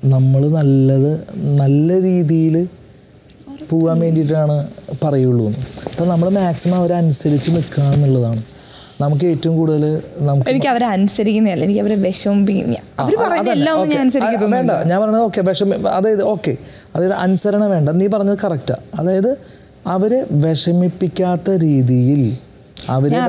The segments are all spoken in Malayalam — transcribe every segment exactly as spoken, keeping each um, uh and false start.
നമ്മൾ നല്ലത് നല്ല രീതിയിൽ പോകാൻ വേണ്ടിയിട്ടാണ് പറയുള്ളൂ. അപ്പം നമ്മൾ മാക്സിമം അവരനുസരിച്ച് നിൽക്കുക എന്നുള്ളതാണ് നമുക്ക് ഏറ്റവും കൂടുതൽ. നമുക്ക് എനിക്ക് അവരെ അനുസരിക്കുന്നതല്ല, എനിക്ക് അവരെ വിഷമിപ്പിക്കുന്ന അവർ പറയുന്നതെല്ലാം ഒന്നും ഞാൻ അനുസരിക്കുന്നു വേണ്ട. ഞാൻ പറഞ്ഞത് ഓക്കെ വിഷമ, അതായത് ഓക്കെ, അതായത് അനുസരണ വേണ്ട. നീ പറഞ്ഞത് കറക്റ്റാണ്. അതായത് അവരെ വിഷമിപ്പിക്കാത്ത രീതിയിൽ അവരെ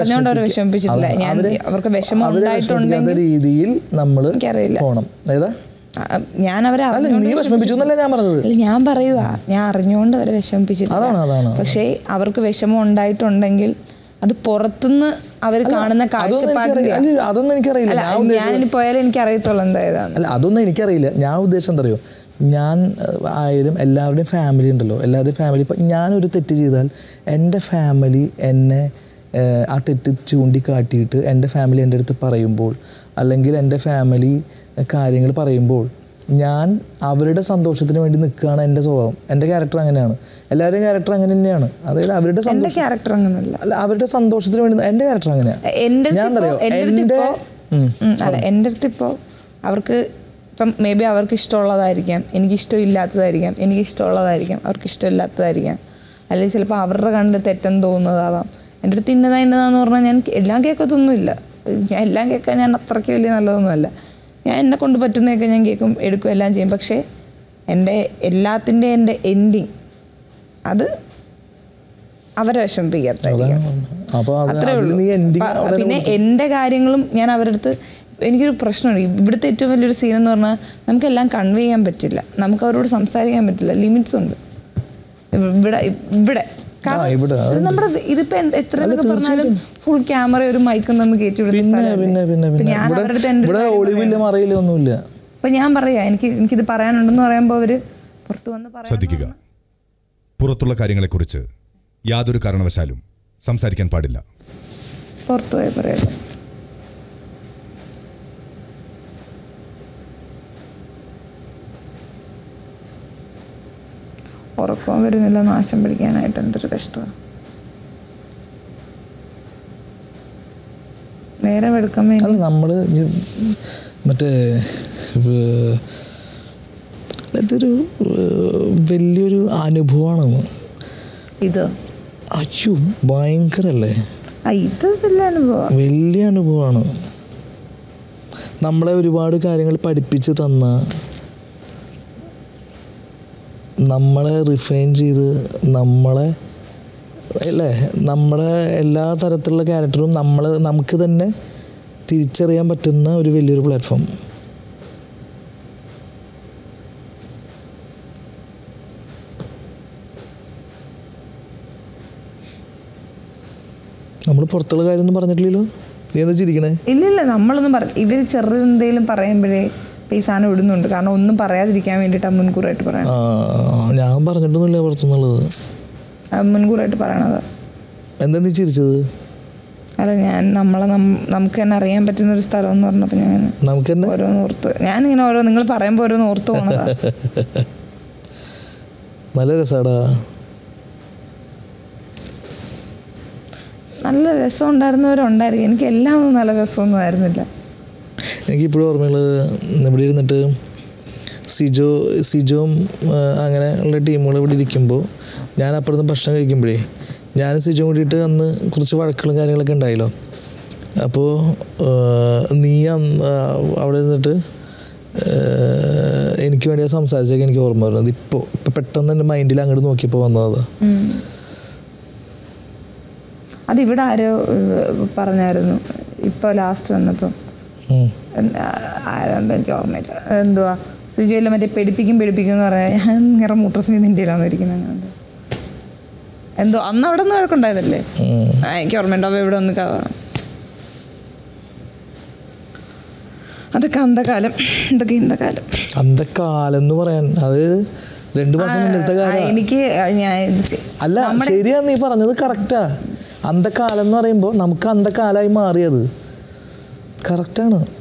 വിഷമിപ്പിക്കാത്ത രീതിയിൽ നമ്മൾ പോകണം. ഏതാ ഞാൻ അവരെ നീ വിഷമിപ്പിച്ചു എന്നല്ല ഞാൻ പറഞ്ഞത്. ഞാൻ പറയുക ഞാൻ അറിഞ്ഞുകൊണ്ട് അവരെ വിഷമിപ്പിച്ചിട്ടില്ല. അതാണ് അതാണ് പക്ഷേ അവർക്ക് വിഷമം ഉണ്ടായിട്ടുണ്ടെങ്കിൽ അത് പുറത്തുനിന്ന് അവർ കാണുന്ന കാഴ്ചപ്പാടില്ല. അതൊന്നും എനിക്കറിയില്ല. ഞാൻ പോയാലും എനിക്ക് അറിയത്തുള്ളൂ എന്തായതാണ്. അല്ല അതൊന്നും എനിക്കറിയില്ല. ഞാൻ ഉദ്ദേശം എന്താ അറിയോ, ഞാൻ ആയാലും എല്ലാവരുടെയും ഫാമിലി ഉണ്ടല്ലോ, എല്ലാവരുടെയും ഫാമിലി. ഇപ്പം ഞാനൊരു തെറ്റ് ചെയ്താൽ എൻ്റെ ഫാമിലി എന്നെ ആ തെറ്റ് ചൂണ്ടിക്കാട്ടിയിട്ട് എൻ്റെ ഫാമിലി എൻ്റെ അടുത്ത് പറയുമ്പോൾ, അല്ലെങ്കിൽ എൻ്റെ ഫാമിലി കാര്യങ്ങൾ പറയുമ്പോൾ ഞാൻ അവരുടെ സന്തോഷത്തിന് വേണ്ടി നിൽക്കുകയാണ് എൻ്റെ സ്വഭാവം. എൻ്റെ ക്യാരക്ടർ അങ്ങനെയാണ്. എല്ലാവരുടെയും ക്യാരക്ടർ അങ്ങനെ തന്നെയാണ്. അതായത് അവരുടെ ക്യാരക്ടർ അങ്ങനെയല്ല, അല്ല അവരുടെ സന്തോഷത്തിന് വേണ്ടി എൻ്റെ ക്യാരക്ടർ അങ്ങനെയാണ്. ഞാൻ അറിയോ എൻ്റെ അല്ല എൻ്റെ അടുത്ത് ഇപ്പോൾ അവർക്ക് ഇപ്പം മേ ബി അവർക്ക് ഇഷ്ടമുള്ളതായിരിക്കാം, എനിക്കിഷ്ടമില്ലാത്തതായിരിക്കാം, എനിക്കിഷ്ടമുള്ളതായിരിക്കാം, അവർക്ക് ഇഷ്ടമില്ലാത്തതായിരിക്കാം, അല്ലെങ്കിൽ ചിലപ്പോൾ അവരുടെ കണ്ട് തെറ്റെന്ന് തോന്നുന്നതാവാം. എൻ്റെ അടുത്ത് ഇന്നതാ ഇന്നതാന്ന് പറഞ്ഞാൽ ഞാൻ എല്ലാം കേൾക്കത്തൊന്നുമില്ല. ഞാൻ എല്ലാം കേൾക്കാൻ ഞാൻ അത്രയ്ക്ക് വലിയ നല്ലതൊന്നുമല്ല. ഞാൻ എന്നെ കൊണ്ട് പറ്റുന്നതൊക്കെ ഞാൻ കേൾക്കും, എടുക്കും, എല്ലാം ചെയ്യും. പക്ഷേ എൻ്റെ എല്ലാത്തിൻ്റെ എൻ്റെ എൻഡിങ് അത് അവരെ വിഷമിപ്പിക്കാത്തായിരിക്കും. അത്രേ ഉള്ളൂ. പിന്നെ എൻ്റെ കാര്യങ്ങളും ഞാൻ അവരുടെ അടുത്ത് എനിക്കൊരു പ്രശ്നമുണ്ട്. ഇവിടുത്തെ ഏറ്റവും വലിയൊരു സീൻ എന്ന് പറഞ്ഞാൽ നമുക്കെല്ലാം കൺവേ ചെയ്യാൻ പറ്റില്ല, നമുക്ക് അവരോട് സംസാരിക്കാൻ പറ്റില്ല, ലിമിറ്റ്സ് ഉണ്ട് ഇവിടെ. ഇവിടെ നമ്മുടെ ഇതിപ്പോ എത്ര പറഞ്ഞാലും ഫുൾ ക്യാമറ ഒരു മൈക്കും നമ്മൾ കയറ്റി വിടുന്നില്ല. അപ്പൊ ഞാൻ പറയാ എനിക്ക് എനിക്കിത് പറയാനുണ്ടെന്ന് പറയുമ്പോ അവര് പുറത്തു വന്ന് പറയാം. ശ്രദ്ധിക്കുക, പുറത്തുള്ള കാര്യങ്ങളെ കുറിച്ച് യാതൊരു കാരണവശാലും സംസാരിക്കാൻ പാടില്ല. പുറത്തു പോയി പറയാം. ഉറക്കം വരുന്നില്ല, നാശം പിടിക്കാനായിട്ട് എന്തൊരു കഷ്ടമാണ്. നേരം എടുക്കാൻ വേണ്ടി നമ്മൾ മറ്റേ ഇതൊരു വലിയൊരു അനുഭവമാണ് ഇത്. അയ്യോ ഭയങ്കരല്ലേ, ഇത് വലിയ അനുഭവമാണ്. നമ്മളെ ഒരുപാട് കാര്യങ്ങൾ പഠിപ്പിച്ച് തന്ന, നമ്മളെ റിഫൈൻ ചെയ്ത് നമ്മളെ അല്ലേ നമ്മുടെ എല്ലാ തരത്തിലുള്ള ക്യാരക്ടറും നമ്മൾ നമുക്ക് തന്നെ തിരിച്ചറിയാൻ പറ്റുന്ന ഒരു വലിയൊരു പ്ലാറ്റ്ഫോം. നമ്മൾ പുറത്തുള്ള കാര്യമൊന്നും പറഞ്ഞിട്ടില്ലല്ലോ. നീ എന്താ ചിരിക്കണേ? ഇല്ലില്ല, നമ്മളൊന്നും പറ ഇവർ ചെറുതെന്തെങ്കിലും പറയുമ്പോഴേ ഈ സാധനം ഇടുന്നുണ്ട്. കാരണം ഒന്നും പറയാതിരിക്കാൻ വേണ്ടിയിട്ടാണ് മുൻകൂറായിട്ട് പറയണത്. ഞാൻ പറഞ്ഞിട്ടൊന്നുമില്ല പുറത്തുനിന്നുള്ളത്, മുൻകൂറായിട്ട് പറയണത്. എന്താ നീ ചിരിച്ചത്? അല്ല ഞാൻ നമ്മളെ നമുക്ക് തന്നെ അറിയാൻ പറ്റുന്ന ഒരു സ്ഥലം എന്ന് പറഞ്ഞപ്പോൾ ഞാൻ നമുക്ക് തന്നെ ഓരോന്ന് ഓർത്ത് ഞാനിങ്ങനെ ഓരോ നിങ്ങൾ പറയുമ്പോൾ ഓരോന്ന് ഓർത്ത് പോണതാ. നല്ല രസാടാ, നല്ല രസം ഉണ്ടായിരുന്നവരുണ്ടായിരിക്കും. എനിക്ക് എല്ലാം ഒന്നും നല്ല രസമൊന്നും ആയിരുന്നില്ല. എനിക്കിപ്പോഴും ഓർമ്മയുള്ളത് ഇവിടെ ഇരുന്നിട്ട് സിജോ സിജോയും അങ്ങനെ ഉള്ള ടീമുകൾ ഇവിടെ ഇരിക്കുമ്പോൾ ഞാൻ അപ്പുറത്ത് ഭക്ഷണം കഴിക്കുമ്പോഴേ ഞാൻ സിജോ കൂടിയിട്ട് അന്ന് കുറച്ച് വഴക്കുകളും കാര്യങ്ങളൊക്കെ ഉണ്ടായല്ലോ. അപ്പോൾ നീ അവിടെ നിന്നിട്ട് എനിക്ക് വേണ്ടി സംസാരിച്ചൊക്കെ എനിക്ക് ഓർമ്മ വരുന്നത് ഇപ്പോൾ ഇപ്പം പെട്ടെന്ന് എൻ്റെ മൈൻഡിൽ അങ്ങോട്ട് നോക്കിയപ്പോൾ വന്നത്. അതിവിടെ ആരോ പറഞ്ഞായിരുന്നു ഇപ്പോൾ ലാസ്റ്റ് വന്നപ്പം, ആരാ എനിക്ക് ഓർമ്മയില്ല, എന്തുവാ സുജയില്ല മറ്റേ പെടിപ്പിക്കും പെടിപ്പിക്കും എന്ന് പറഞ്ഞാൽ ഞാൻ നിറ മൂത്രസിന് നിൻ്റെ ഇരിക്കുന്നത് എന്തോ അന്ന് അവിടെ നിന്ന് വഴക്കുണ്ടായതല്ലേ. എനിക്ക് ഓർമ്മയുണ്ടോ ഇവിടെ ഒന്ന് അതൊക്കെ അന്തകാലം. ഇതൊക്കെ ഇന്തകാലം അന്തകാലം എന്ന് പറയാൻ അത് രണ്ടു മാസം മുന്നത്തെ കാലം. എനിക്ക് അല്ല ശരിയാ, നീ പറഞ്ഞത് കറക്റ്റാ. അന്തകാലം എന്ന് പറയുമ്പോൾ നമുക്ക് അന്തകാലമായി മാറിയത് കറക്റ്റാണ്.